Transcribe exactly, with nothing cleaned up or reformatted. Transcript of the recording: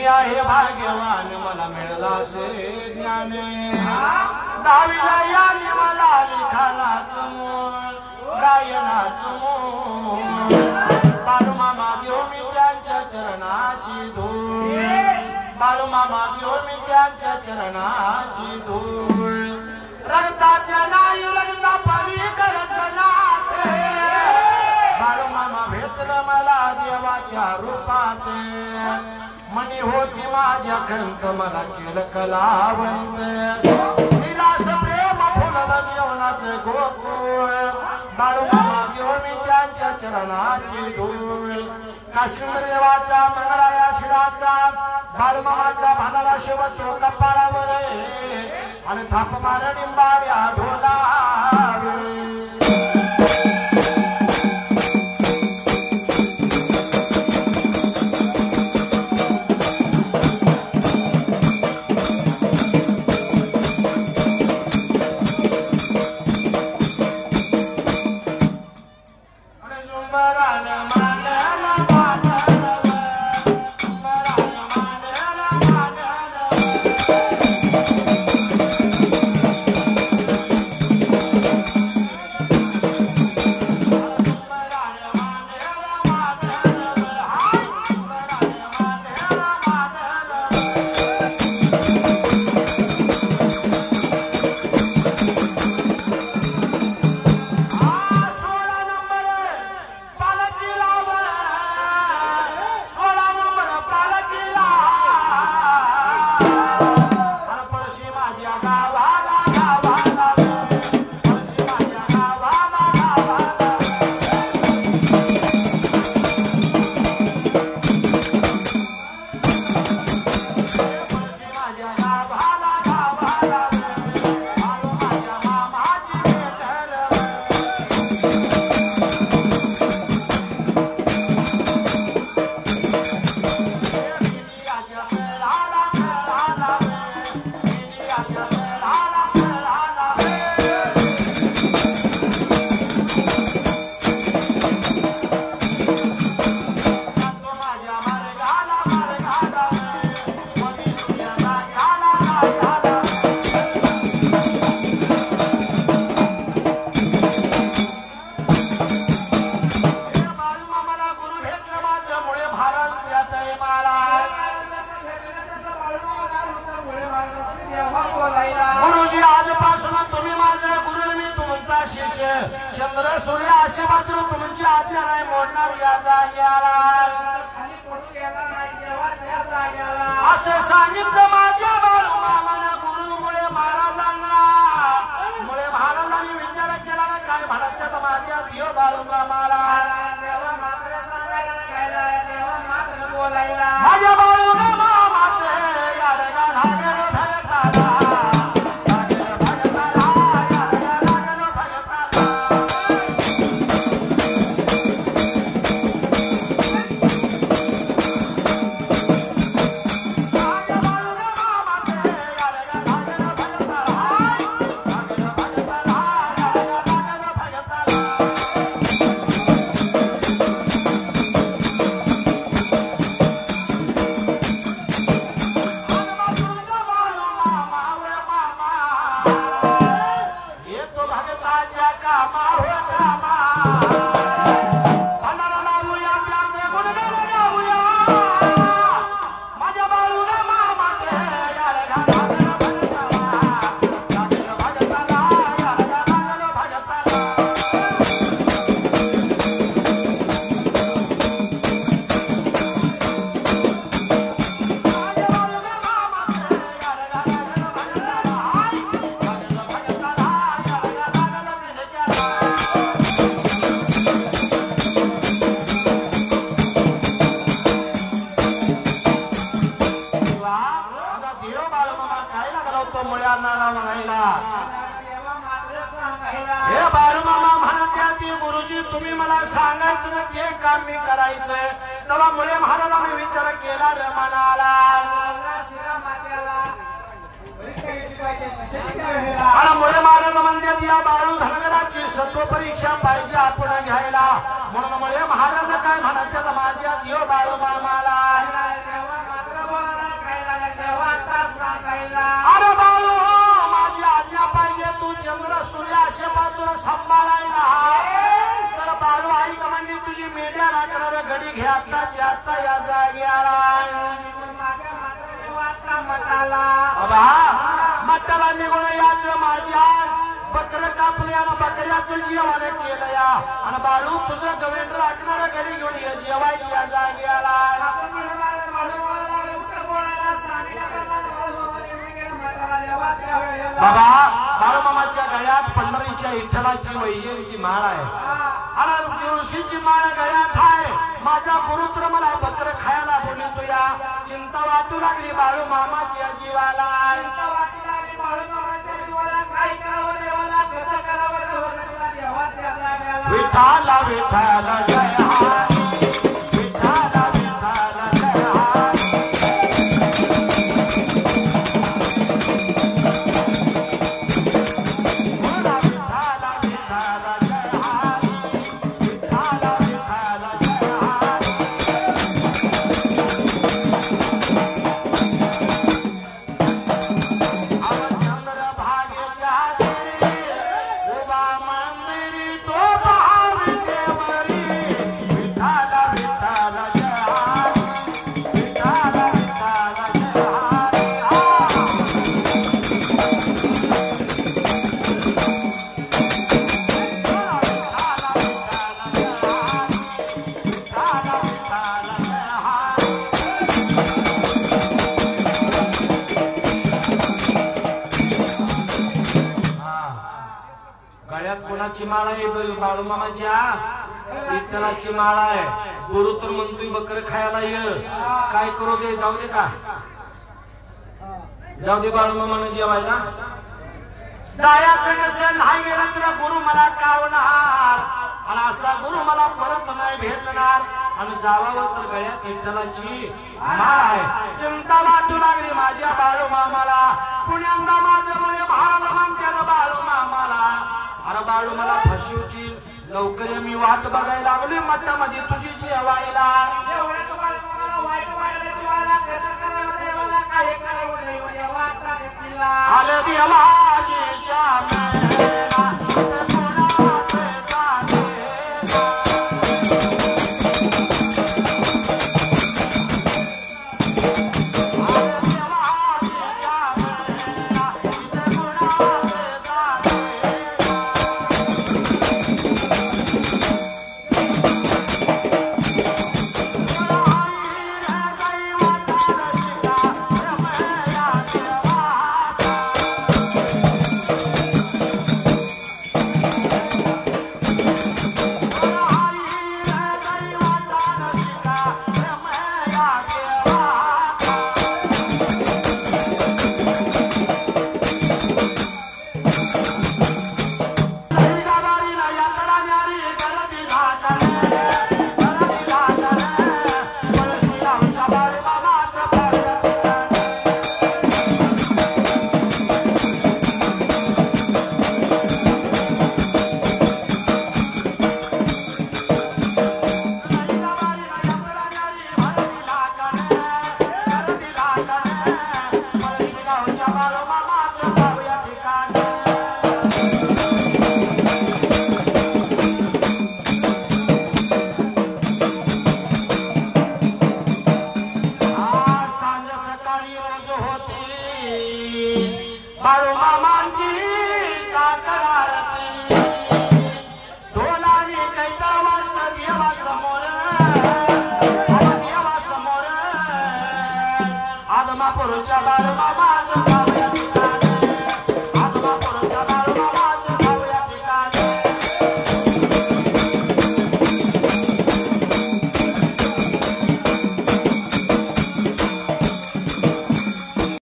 मी आहे भाग्यवान मला मिळाला से ज्ञान दहावीला याने मला लिखाणाच मोल गायनाच मोल बाळू मामा देऊ मी त्यांच्या चरणाची धूळ बाळू मामा देऊ मी त्यांच्या चरणाची धूळ रक्ताच्या नाही रक्ता पलीकडच नाते बाळू मामा भेटलं मला देवाच्या रूपात मनी होती माझ्या खंत मला केलं कलावंत निराश प्रेम फुललं जेवणाचं गोकुळ बाळू मामा देऊ मी त्यांच्या चरणाची धूळ काश्मीर देवाचा मंगळाया शिराचा बाळू मामाचा भानाला शिवतो कपाळावर आणि थाप मार डिंबाड्या ढोलावर चंद्र सूर्य आशेपासून तुमची आज्ञा नाही मोडणार या जाग्याला असे सांगितलं माझ्या बाळू मामाने गुरुमुळे महाराजांना मुळे महाराजांनी विचार केला ना काय म्हणत माझ्या देव बाळू मामाला माझ्या बाळू मामाचे याडगा लागेल भगताला तुम्ही मला सांगायचं ते काम मी करायचंय तेव्हा मुळे महाराजांनी विचार केला रे मनाला आणि मुळे महाराज म्हणतात या बाळू धनगराची सत्व परीक्षा पाहिजे आपण घ्यायला म्हणून मुळे महाराज काय म्हणतात माझ्या देव बाळू मामाला तुम्ही घ्या आत्ताच्या आत्ता या जाग्याला बाबा मटाला निघून याच माझ्या बकर कापले आणि बकऱ्याचं जेवण केलं या आणि बाळू तुझं गवेंड राखणार घरी घेऊन ये जेवाय या जाग्याला बाबा बाळूमामाच्या गळ्यात पंढरीच्या विठ्ठलाची वैजयंती माळ आहे आणि तुळशीची माळ गळ्यात आहे माझा गुरुत्र मला बकर खायला बोलतो या चिंता वाटू लागली बाळूमामाच्या जीवाला विठाला विठाला जय हरी विठाला विठाला जय कोणाची माळ आहे बाळूमामाच्या विठ्ठलाची माळ आहे गुरु तर म्हणतोय बकर खायला ये काय करू दे जाऊ दे का जाऊ दे बाळूमामानं जेवायला जायचं नसेल नाही गेलं तर गुरु मला कावणार आणि असा गुरु मला परत नाही भेटणार आणि जावावं तर गळ्यात विठ्ठलाची माळ आहे चिंता वाटू लागली माझ्या बाळूमामाला पुण्यांदा माझं मुळे महाराज म्हणत्यानं बाळूमामाला अरे बाळू मला फसवची लवकर मी वाट बघायला लागली मठामध्ये तुझी जेवायला आले देवाजीच्या आदमापुरच्या बाळूमामाचं